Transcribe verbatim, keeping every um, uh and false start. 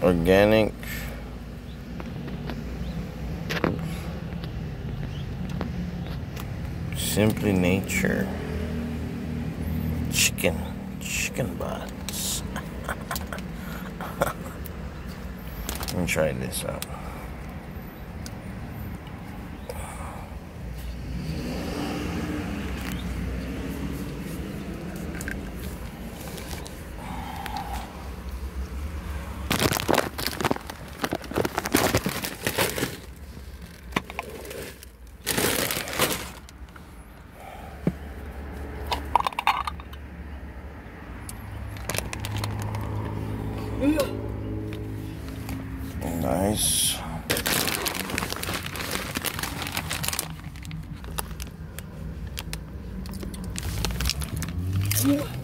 organic. Simply Nature. Chicken. Chicken butts. Let me try this out. Nice. Yeah.